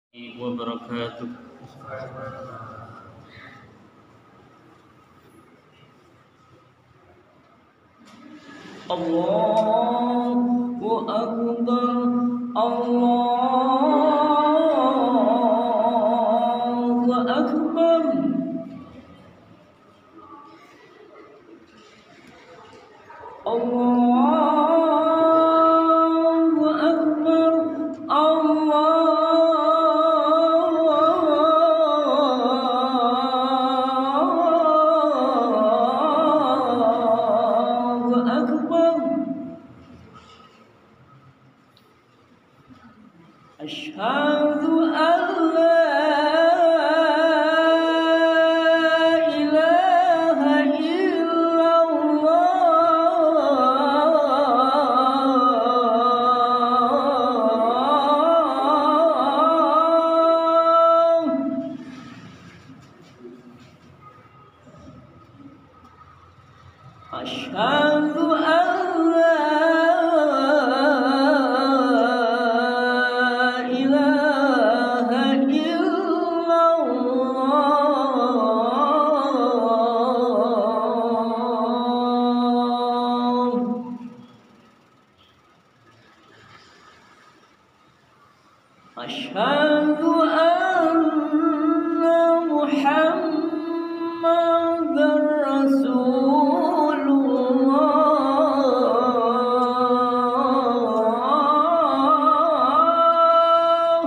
وبركاته. الله أكبر. الله أكبر. الله أكبر. الله أكبر. أشهد أن لا إله إلا الله. أشهد أن لا إله إلا الله. أشهد أن محمدًا رسول الله.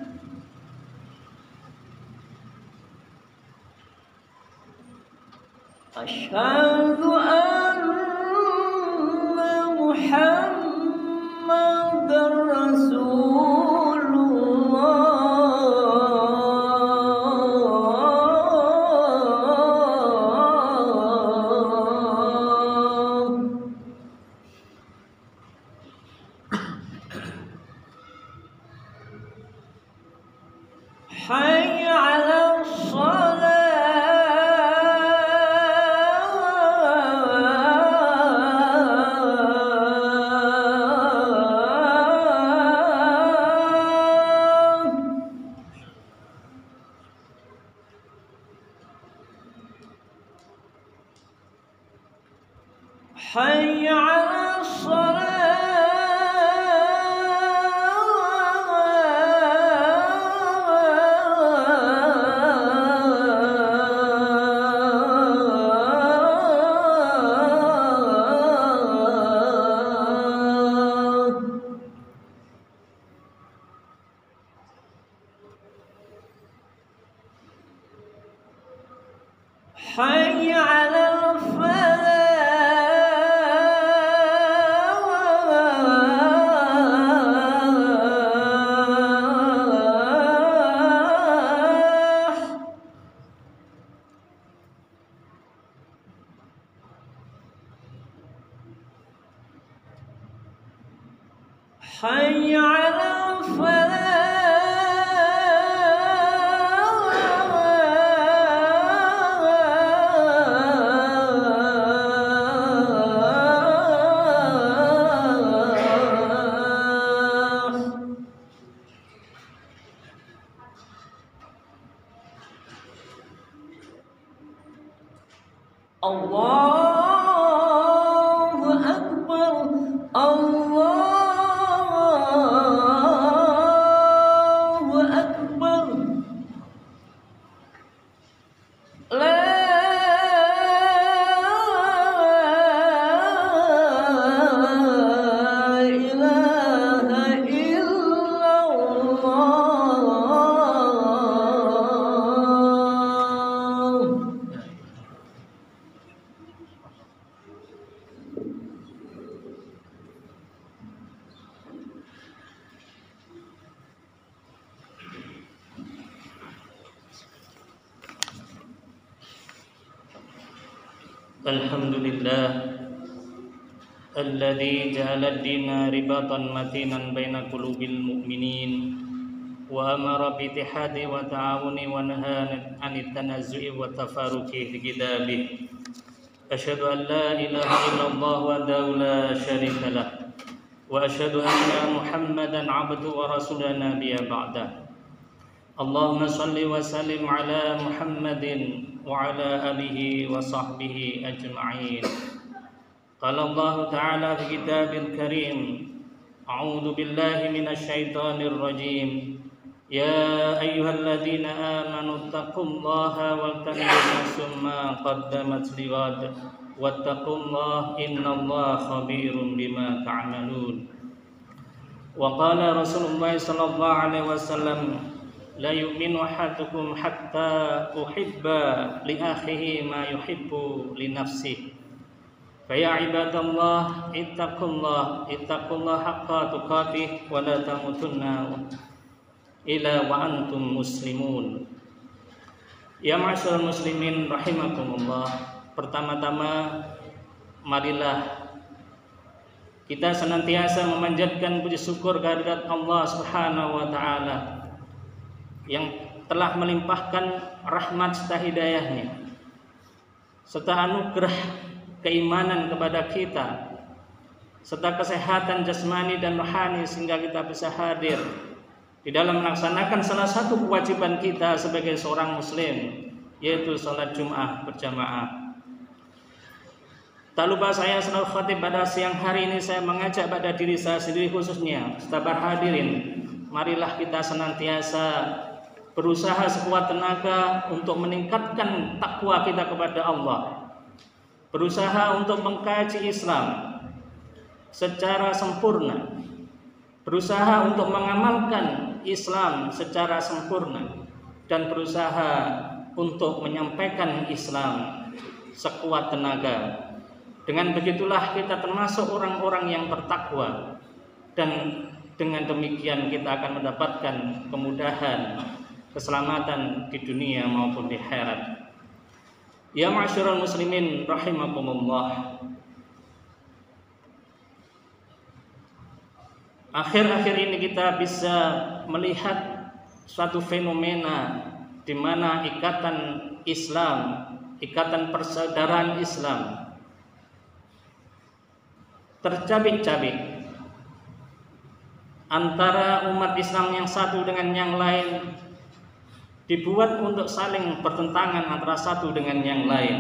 أشهد أن محمدًا رسول الله. حي على الصلاة. حي على الصلاة. حي على الفلاح. حي على الفلاح. الله أكبر. الله أكبر. لا إله إلا الله. الحمد لله الذي جعل الدين رباطا متينا بين قلوب المؤمنين وأمر باتحاد وتعاون ونهى عن التنازع والتفارق في كتابه. أشهد أن لا إله إلا الله وحده لا شريك له وأشهد أن محمدا عبده ورسوله نبي بعده. اللهم صل وسلم على محمد وعلى آله وصحبه أجمعين. قال الله تعالى في كتاب الكريم: أعوذ بالله من الشيطان الرجيم. يا أيها الذين آمنوا اتقوا الله ولتنظر نفس ما قدمت لغد واتقوا الله إن الله خبير بما تعملون. وقال رسول الله صلى الله عليه وسلم: لا يؤمن أحدكم حتى أحب لأخيه ما يحب لنفسه. فيا عباد الله اتقوا الله حق تقاته ولا تموتن إلا وأنتم مسلمون. Ya ma'asyiral muslimin rahimakumullah. Pertama-tama marilah kita senantiasa memanjatkan puji syukur kehadirat Allah Subhanahu wa taala yang telah melimpahkan rahmat serta hidayahnya serta anugerah keimanan kepada kita serta kesehatan jasmani dan rohani sehingga kita bisa hadir di dalam melaksanakan salah satu kewajiban kita sebagai seorang muslim, yaitu salat Jumat berjamaah. Tak lupa saya selalu khatib pada siang hari ini saya mengajak pada diri saya sendiri khususnya serta hadirin, marilah kita senantiasa berusaha sekuat tenaga untuk meningkatkan takwa kita kepada Allah, berusaha untuk mengkaji Islam secara sempurna, berusaha untuk mengamalkan Islam secara sempurna, dan berusaha untuk menyampaikan Islam sekuat tenaga. Dengan begitulah kita termasuk orang-orang yang bertakwa, dan dengan demikian kita akan mendapatkan kemudahan, keselamatan di dunia maupun di akhirat. Ya ma'asyiral muslimin rahimakumullah. Akhir-akhir ini kita bisa melihat suatu fenomena di mana ikatan Islam, ikatan persaudaraan Islam tercabik-cabik antara umat Islam yang satu dengan yang lain, dibuat untuk saling bertentangan antara satu dengan yang lain.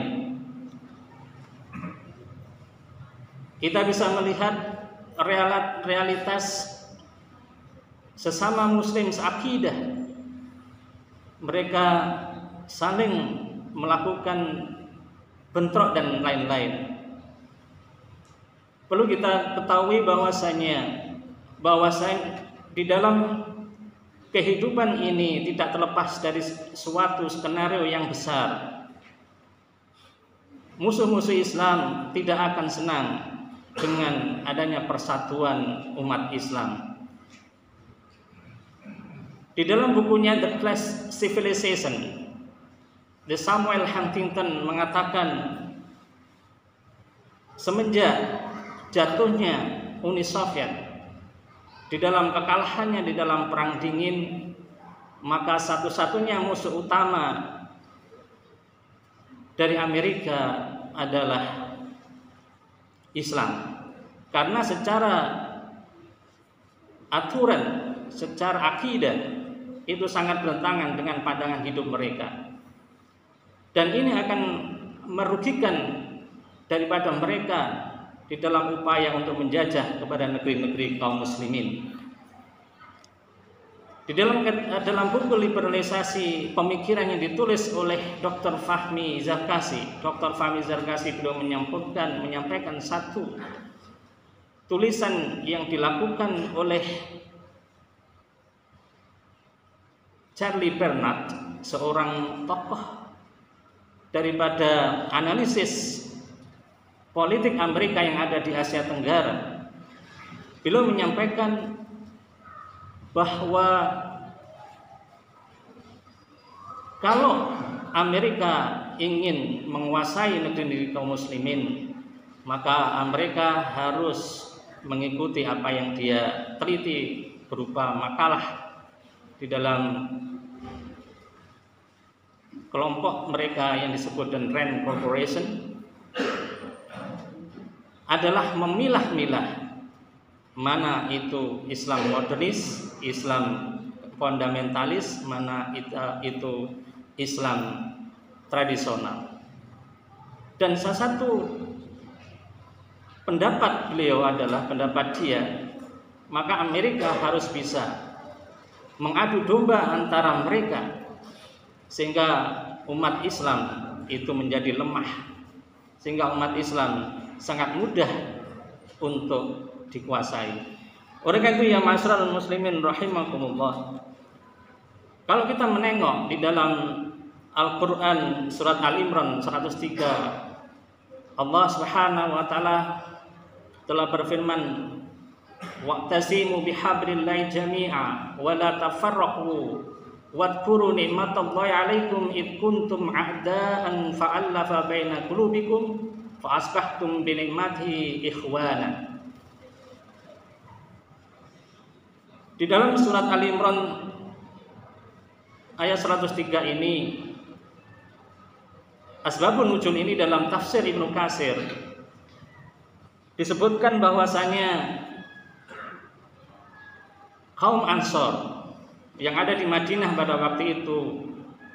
Kita bisa melihat realitas sesama muslim seakidah, mereka saling melakukan bentrok dan lain-lain. Perlu kita ketahui bahwasanya di dalam kehidupan ini tidak terlepas dari suatu skenario yang besar. Musuh-musuh Islam tidak akan senang dengan adanya persatuan umat Islam. Di dalam bukunya The Clash Civilization, Samuel Huntington mengatakan, semenjak jatuhnya Uni Soviet, di dalam kekalahannya di dalam Perang Dingin, maka satu-satunya musuh utama dari Amerika adalah Islam. Karena secara aturan, secara akidah itu sangat bertentangan dengan pandangan hidup mereka. Dan ini akan merugikan daripada mereka di dalam upaya untuk menjajah kepada negeri-negeri kaum muslimin. Di dalam buku liberalisasi pemikiran yang ditulis oleh Dr. Fahmi Zarkasi, beliau menyampaikan satu tulisan yang dilakukan oleh Charlie Bernard, seorang tokoh daripada analisis politik Amerika yang ada di Asia Tenggara. Beliau menyampaikan bahwa kalau Amerika ingin menguasai negeri kaum muslimin, maka Amerika harus mengikuti apa yang dia teliti berupa makalah di dalam kelompok mereka yang disebut dengan Rand Corporation, adalah memilah-milah mana itu Islam modernis, Islam fundamentalis, mana itu Islam tradisional. Dan salah satu pendapat beliau adalah pendapat dia, maka Amerika harus bisa mengadu domba antara mereka sehingga umat Islam itu menjadi lemah, sehingga umat Islam sangat mudah untuk dikuasai. Oleh karena itu ya ma'asyiral muslimin rahimakumullah, kalau kita menengok di dalam Al-Quran surat Al-Imran 103, Allah Subhanahu wa taala telah berfirman, wa'tasimu bihablillahi jami'a wa la tafarraqu wadhkuru ni'matallahi 'alaikum id kuntum a'daan fa'alafa baina qulubikum fa asbahtum bi ni'matihi ikhwana. Di dalam surat Al-Imran ayat 103 ini, asbabun nuzul ini dalam tafsir Ibnu Katsir disebutkan bahwasanya kaum Ansor yang ada di Madinah pada waktu itu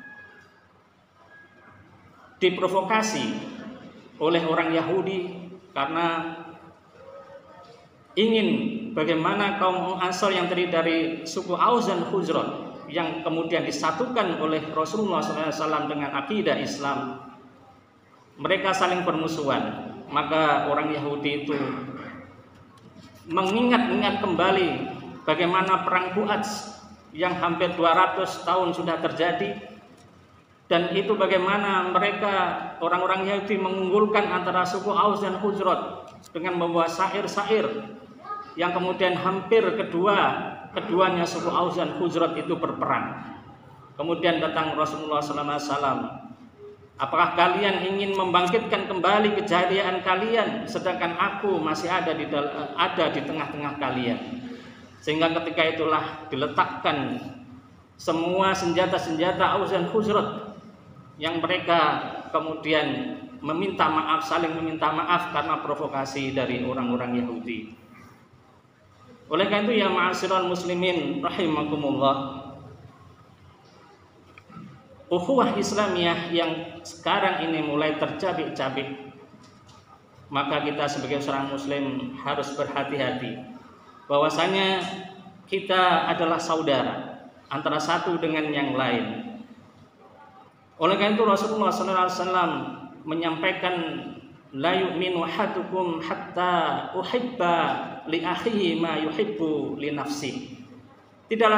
diprovokasi oleh orang Yahudi karena ingin bagaimana kaum Ansor yang terdiri dari suku Aus dan Khuzraj yang kemudian disatukan oleh Rasulullah SAW dengan akidah Islam, mereka saling bermusuhan. Maka orang Yahudi itu mengingat-ingat kembali bagaimana perang Bu'ats yang hampir 200 tahun sudah terjadi, dan itu bagaimana mereka orang-orang Yahudi mengunggulkan antara suku Aus dan Khuzraj dengan membawa syair-syair yang kemudian hampir keduanya suku Aus dan Khuzraj itu berperang. Kemudian datang Rasulullah SAW, apakah kalian ingin membangkitkan kembali kejayaan kalian sedangkan aku masih ada di tengah-tengah kalian? Sehingga ketika itulah diletakkan semua senjata-senjata Aus dan Khuzraj yang mereka kemudian saling meminta maaf karena provokasi dari orang-orang Yahudi. Oleh karena itu ya ma'asyiral muslimin rahimakumullah, ukhuwah Islamiyah yang sekarang ini mulai tercabik-cabik, maka kita sebagai seorang muslim harus berhati-hati bahwasanya kita adalah saudara antara satu dengan yang lain. Oleh karena itu Rasulullah SAW menyampaikan, la yu'minu ahadukum hatta uhibba li akhihi ma yuhibbu li nafsi. Tidaklah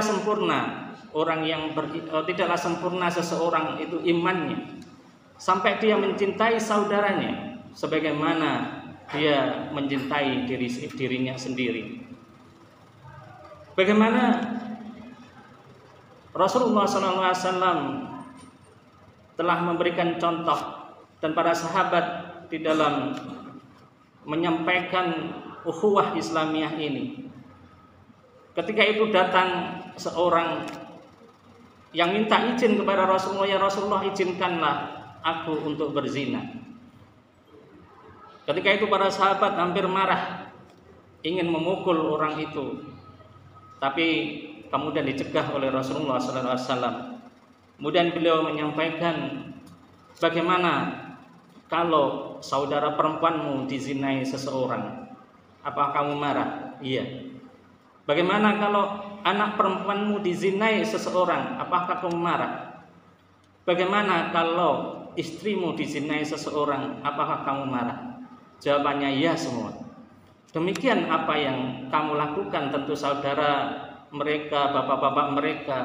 sempurna seseorang itu imannya sampai dia mencintai saudaranya sebagaimana dia mencintai dirinya sendiri. Bagaimana Rasulullah SAW telah memberikan contoh dan para sahabat di dalam menyampaikan ukhuwah Islamiyah ini. Ketika itu datang seorang yang minta izin kepada Rasulullah, ya Rasulullah, izinkanlah aku untuk berzina. Ketika itu para sahabat hampir marah, ingin memukul orang itu, tapi kemudian dicegah oleh Rasulullah SAW. Kemudian beliau menyampaikan, bagaimana kalau saudara perempuanmu dizinai seseorang, apakah kamu marah? Iya. Bagaimana kalau anak perempuanmu dizinai seseorang, apakah kamu marah? Bagaimana kalau istrimu dizinai seseorang, apakah kamu marah? Jawabannya ya semua. Demikian apa yang kamu lakukan, tentu saudara mereka, bapak-bapak mereka,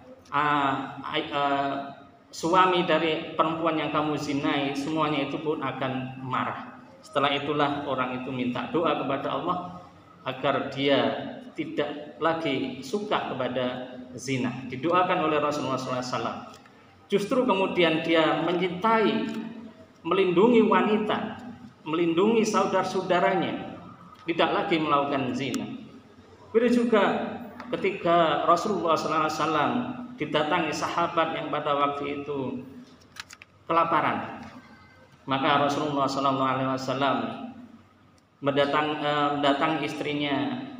suami dari perempuan yang kamu zinai, semuanya itu pun akan marah. Setelah itulah orang itu minta doa kepada Allah agar dia tidak lagi suka kepada zina. Didoakan oleh Rasulullah SAW. Justru kemudian dia mencintai, melindungi wanita, melindungi saudara-saudaranya, tidak lagi melakukan zina. Begitu juga ketika Rasulullah SAW didatangi sahabat yang pada waktu itu kelaparan, maka Rasulullah SAW mendatangi istrinya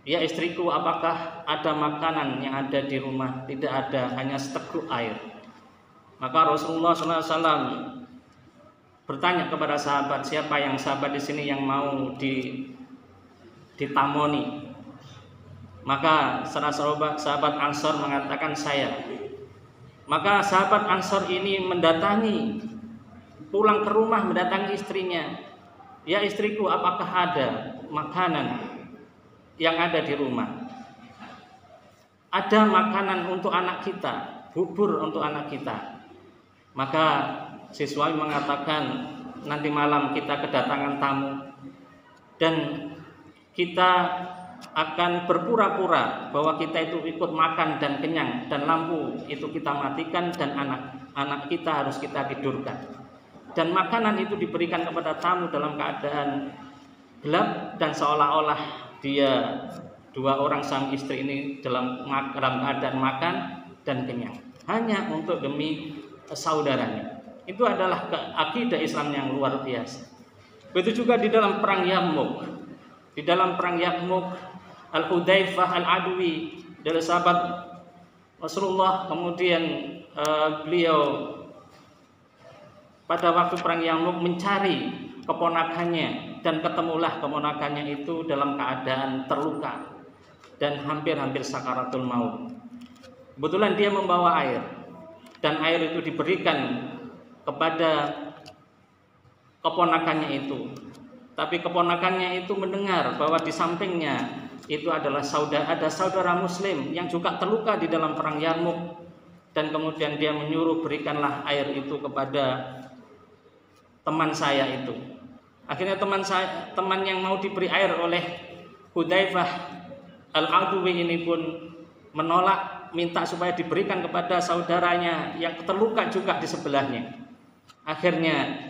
"Ya istriku, apakah ada makanan yang ada di rumah?" "Tidak ada, hanya seteguk air." Maka Rasulullah SAW bertanya kepada sahabat, "Siapa yang sahabat di sini yang mau ditamoni?" Maka salah sahabat Ansor mengatakan, "Saya." Maka sahabat Ansor ini pulang ke rumah mendatangi istrinya. "Ya istriku, apakah ada makanan yang ada di rumah?" "Ada makanan untuk anak kita, bubur untuk anak kita." Maka si suami mengatakan, "Nanti malam kita kedatangan tamu dan kita akan berpura-pura bahwa kita itu ikut makan dan kenyang, dan lampu itu kita matikan, dan anak kita harus kita tidurkan. Dan makanan itu diberikan kepada tamu dalam keadaan gelap, dan seolah-olah dia dua orang sang istri ini dalam keadaan makan dan kenyang, hanya untuk demi saudaranya." Itu adalah akidah Islam yang luar biasa. Begitu juga di dalam perang Yarmuk. Di dalam perang Yarmuk, Al-Hudzaifah Al-Adwi dari sahabat Rasulullah, kemudian beliau pada waktu perang Yarmuk mencari keponakannya, dan ketemulah keponakannya itu dalam keadaan terluka dan hampir-hampir sakaratul maut. Kebetulan dia membawa air, dan air itu diberikan kepada keponakannya itu. Tapi keponakannya itu mendengar bahwa di sampingnya itu adalah saudara muslim yang juga terluka di dalam perang Yarmuk, dan kemudian dia menyuruh, "Berikanlah air itu kepada teman saya itu." Akhirnya teman yang mau diberi air oleh Hudzaifah Al-Adwi ini pun menolak, minta supaya diberikan kepada saudaranya yang terluka juga di sebelahnya. Akhirnya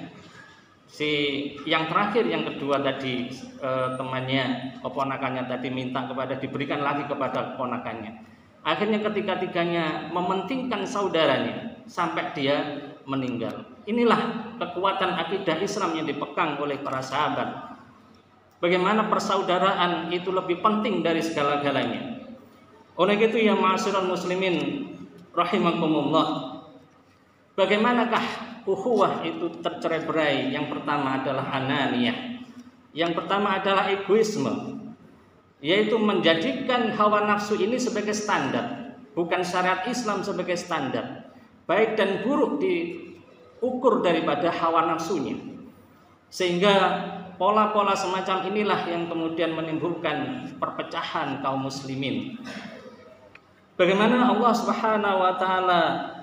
yang terakhir, yang kedua tadi, temannya, keponakannya tadi minta diberikan lagi kepada keponakannya. Akhirnya ketiga-tiganya mementingkan saudaranya sampai dia meninggal. Inilah kekuatan akidah Islam yang dipegang oleh para sahabat. Bagaimana persaudaraan itu lebih penting dari segala-galanya. Oleh itu ya ma'asyiral muslimin rahimakumullah, bagaimanakah ukhuwah itu tercerai-berai? Yang pertama adalah ananiyah. Yang pertama adalah egoisme, yaitu menjadikan hawa nafsu ini sebagai standar, bukan syariat Islam sebagai standar. Baik dan buruk diukur daripada hawa nafsunya. Sehingga pola-pola semacam inilah yang kemudian menimbulkan perpecahan kaum muslimin. Bagaimana Allah Subhanahu wa taala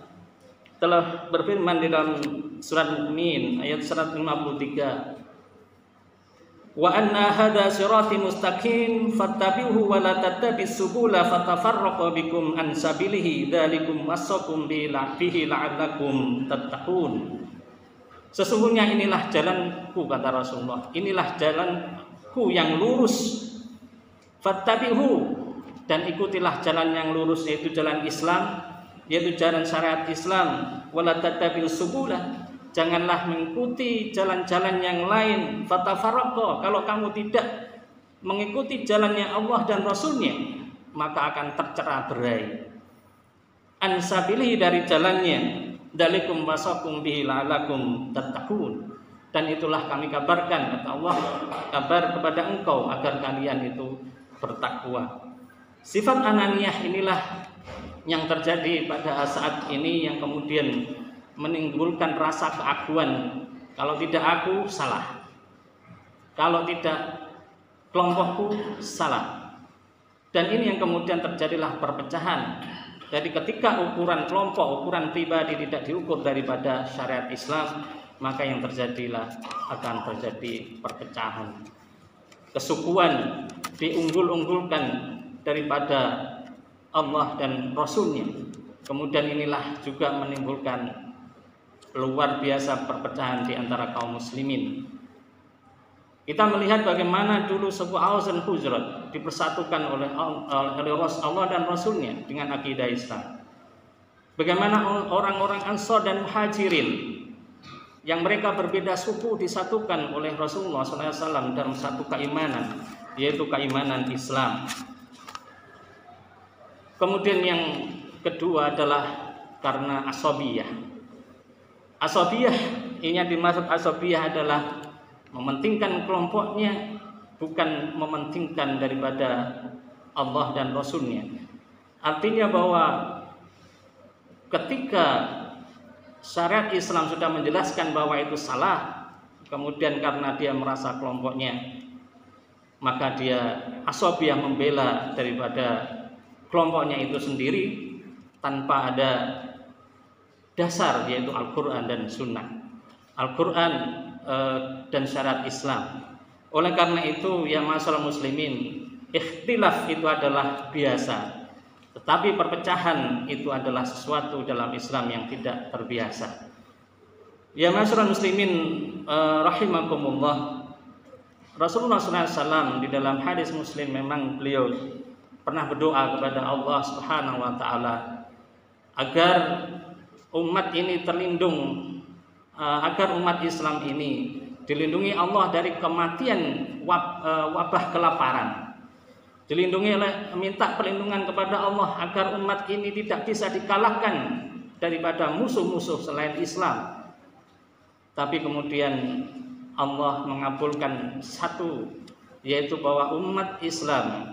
telah berfirman di dalam surat Mu'min ayat 153, "Wa anna hadza sirati mustaqim fattabi'uhu wa la tattabi'us subula fatafarraqu bikum an sabilihi dzalikum wasaqum bihi la'allakum tattaqun." Sesungguhnya inilah jalanku, kata Rasulullah, inilah jalanku yang lurus. Fattabi'uhu, dan ikutilah jalan yang lurus, yaitu jalan Islam, yaitu jalan syariat Islam. Wala tattabi'us subula, janganlah mengikuti jalan-jalan yang lain. Fatafarraqa, kalau kamu tidak mengikuti jalannya Allah dan Rasulnya, maka akan tercerai-berai. An sabilihi, dari jalannya. Dalikum wasakum bihi la'alakum tattaqun, dan itulah kami kabarkan, kata Allah, kabar kepada engkau agar kalian itu bertakwa. Sifat ananiyah inilah yang terjadi pada saat ini, yang kemudian menimbulkan rasa keaguan. Kalau tidak aku, salah. Kalau tidak kelompokku, salah. Dan ini yang kemudian terjadilah perpecahan. Jadi ketika ukuran kelompok, ukuran pribadi tidak diukur daripada syariat Islam, maka yang terjadilah akan terjadi perpecahan. Kesukuan diunggul-unggulkan daripada Allah dan Rasulnya. Kemudian inilah juga menimbulkan luar biasa perpecahan di antara kaum muslimin. Kita melihat bagaimana dulu suku Aus dan Khuzraj dipersatukan oleh Allah dan Rasulnya dengan akidah Islam. Bagaimana orang-orang Ansor dan Muhajirin yang mereka berbeda suku disatukan oleh Rasulullah SAW dalam satu keimanan, yaitu keimanan Islam. Kemudian yang kedua adalah karena asabiyah. Asabiyah, ini yang dimaksud asabiyah adalah mementingkan kelompoknya, bukan mementingkan daripada Allah dan Rasulnya. Artinya bahwa ketika syariat Islam sudah menjelaskan bahwa itu salah, kemudian karena dia merasa kelompoknya, maka dia asabiyah membela daripada kelompoknya itu sendiri tanpa ada dasar, yaitu Al-Quran dan Sunnah, Al-Quran dan syariat Islam. Oleh karena itu, ya masyaallah muslimin, ikhtilaf itu adalah biasa, tetapi perpecahan itu adalah sesuatu dalam Islam yang tidak terbiasa. Ya masyaallah muslimin rahimakumullah, Rasulullah SAW di dalam hadis Muslim memang beliau pernah berdoa kepada Allah Subhanahu wa taala agar umat ini terlindung, agar umat Islam ini dilindungi Allah dari kematian wabah kelaparan. Dilindungi minta perlindungan kepada Allah agar umat ini tidak bisa dikalahkan daripada musuh-musuh selain Islam. Tapi kemudian Allah mengabulkan satu, yaitu bahwa umat Islam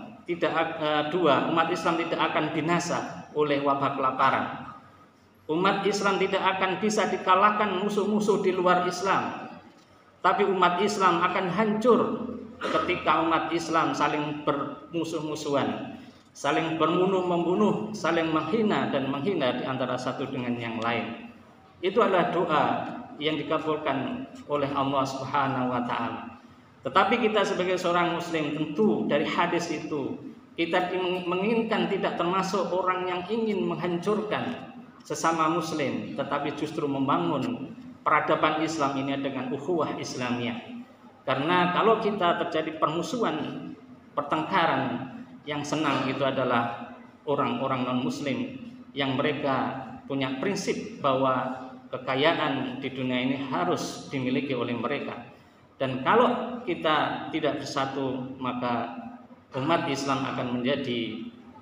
umat Islam tidak akan binasa oleh wabah kelaparan. Umat Islam tidak akan bisa dikalahkan musuh-musuh di luar Islam. Tapi umat Islam akan hancur ketika umat Islam saling bermusuh-musuhan, saling berbunuh-membunuh, saling menghina dan menghina di antara satu dengan yang lain. Itu adalah doa yang dikabulkan oleh Allah Subhanahu wa taala. Tetapi kita sebagai seorang muslim, tentu dari hadis itu kita menginginkan tidak termasuk orang yang ingin menghancurkan sesama muslim, tetapi justru membangun peradaban Islam ini dengan ukhuwah Islamiyah. Karena kalau kita terjadi permusuhan, pertengkaran, yang senang itu adalah orang-orang non-muslim yang mereka punya prinsip bahwa kekayaan di dunia ini harus dimiliki oleh mereka. Dan kalau kita tidak bersatu, maka umat Islam akan menjadi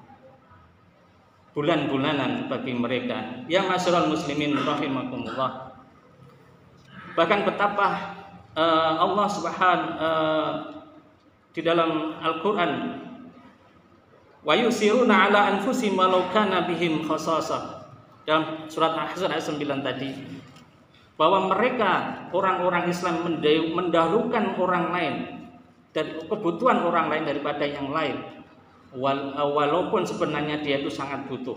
bulan-bulanan bagi mereka. Ya masyaallah muslimin rahimakumullah. Bahkan betapa Allah di dalam Al-Quran, wa yusiruna ala anfusihim walau kana bihim khasasah, dalam surat Al-Ahzab ayat 9 tadi, bahwa mereka orang-orang Islam mendahulukan orang lain dan kebutuhan orang lain daripada yang lain, walaupun sebenarnya dia itu sangat butuh.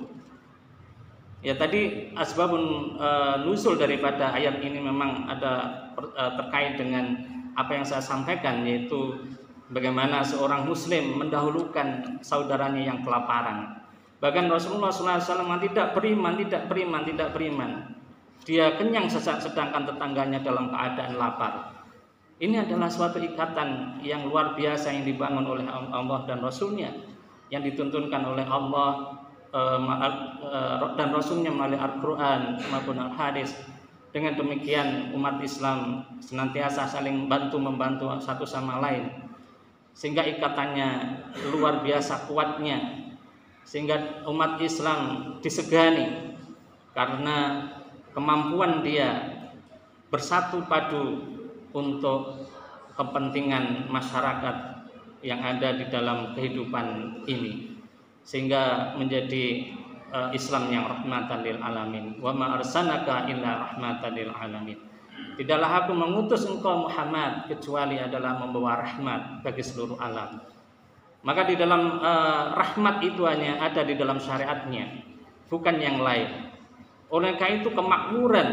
Ya tadi asbabun nuzul daripada ayat ini memang ada terkait dengan apa yang saya sampaikan, yaitu bagaimana seorang muslim mendahulukan saudaranya yang kelaparan. Bahkan Rasulullah SAW tidak beriman, dia kenyang sedangkan tetangganya dalam keadaan lapar. Ini adalah suatu ikatan yang luar biasa yang dibangun oleh Allah dan Rasulnya, yang dituntunkan oleh Allah dan Rasulnya melalui Al-Quran maupun Al-Hadis. Dengan demikian umat Islam senantiasa saling membantu satu sama lain, sehingga ikatannya luar biasa kuatnya, sehingga umat Islam disegani karena kemampuan dia bersatu padu untuk kepentingan masyarakat yang ada di dalam kehidupan ini, sehingga menjadi Islam yang rahmatan lil alamin. Wa ma arsalnaka illa rahmatan lil alamin. Tidaklah aku mengutus engkau Muhammad kecuali adalah membawa rahmat bagi seluruh alam. Maka di dalam rahmat itu hanya ada di dalam syariatnya, bukan yang lain. Oleh karena itu kemakmuran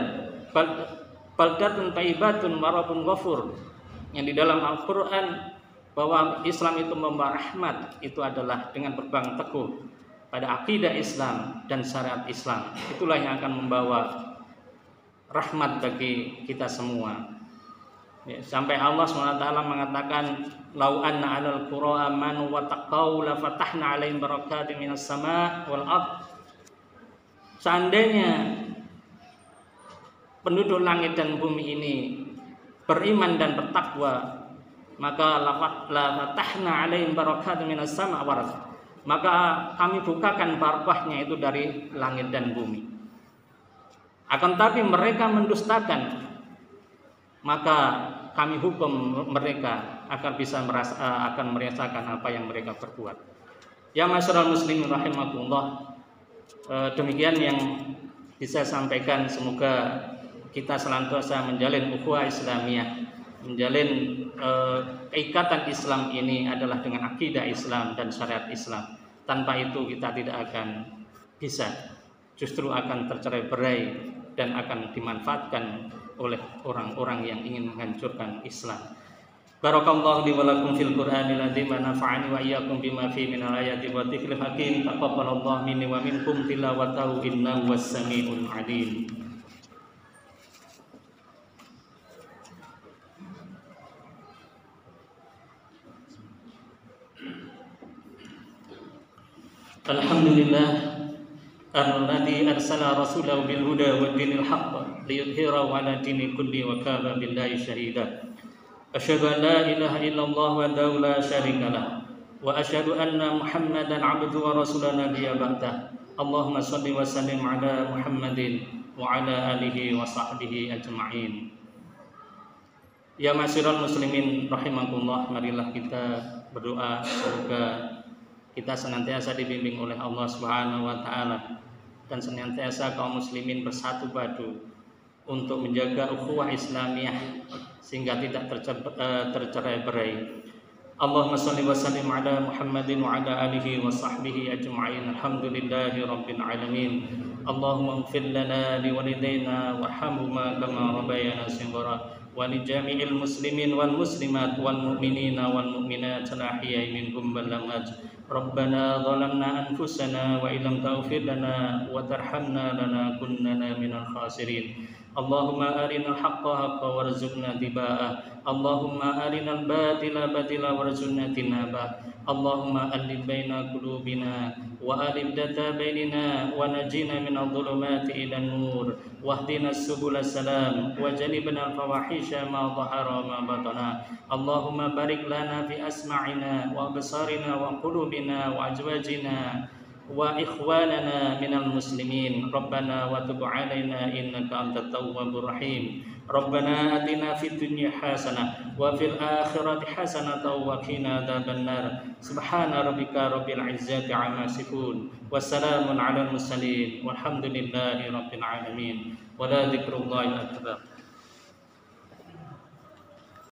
baldatun thayyibatun wa rabbun ghafur yang di dalam Al-Qur'an, bahwa Islam itu membawa rahmat, itu adalah dengan berpegang teguh pada akidah Islam dan syariat Islam. Itulah yang akan membawa rahmat bagi kita semua. Ya, sampai Allah SWT mengatakan, lau anna 'alal qura amanu wa taqaw la fatahna 'alaihim barakatin minas sama' wal ard. Seandainya penduduk langit dan bumi ini beriman dan bertakwa, maka la fatahna 'alaihim barakatin minas sama' wal ard. maka kami bukakan barokahnya itu dari langit dan bumi. Akan tapi mereka mendustakan, maka kami hukum mereka agar bisa akan merasakan apa yang mereka perbuat. Ya masyarakat muslimin rahimakumullah, demikian yang bisa sampaikan. Semoga kita senantiasa menjalin ukhuwah Islamiyah, menjalin keikatan Islam ini adalah dengan akidah Islam dan syariat Islam. Tanpa itu kita tidak akan bisa, justru akan tercerai-berai dan akan dimanfaatkan oleh orang-orang yang ingin menghancurkan Islam. Barakallahu li wa lakum fil Qur'anil azim wa nafa'ani wa iyyakum bima fihi minal ayati wa dzikril hakim. Taqabbalallahu minni wa minkum tilawatahu innahu was-sami'ul 'alim. Alhamdulillah alladzi arsala rasulahu bil huda wa dinil haqq liyudhhirahu 'ala dini kulli wa kafa billahi shahida. Asyhadu an la ilaha illallah wahdahu la syarika lah wa asyhadu anna Muhammadan 'abduhu wa rasuluhu nabiyya ba'dah. Allahumma shalli wa sallim 'ala Muhammadin wa 'ala alihi wa sahbihi ajma'in. Ya masyiral muslimin rahimakumullah, marilah kita berdoa semoga kita senantiasa dibimbing oleh Allah Subhanahu wa taala dan senantiasa kaum muslimin bersatu padu untuk menjaga ukhuwah Islamiyah sehingga tidak tercerai-berai. Allahumma shalli wa sallim ala Muhammadin wa ala alihi wa sahbihi ajma'in. Alhamdulillahi rabbil alamin. Allahumma ighfir lana li walidayna warhamhuma kama rabbayana shighara wa li jami'il muslimin wal muslimat wal mu'minina wal mu'minat al-ahya'i minhum wal amwat. Rabbana zalamna anfusana wa illam taghfir lana wa tarhamna lanakunanna minal khasirin. Allahumma arinal haqqa haqqa warzuqna tiba'ah. Allahumma arinal batila batila warzuqna tinabah. Allahumma alif baina qulubina wa alif data bainina wa najina minadh dhulumati ilan nur wahdina subulal salam wa janibna al-fawahisha ma dhahara ma batana. Allahumma barik lana fi asma'ina wa absarina wa qulubina wa azwajina wa ikhwanana minal muslimin. Rabbana wa tub alaina innaka antat tawwabur rahim. Rabbana atina fid dunya hasanah wa fil akhirati hasanah wa qina adzabannar. Subhana rabbika rabbil izzati amma yasifun wa salamun alal mursalin walhamdulillahi rabbil alamin. Wa la dzikrullahi akbar.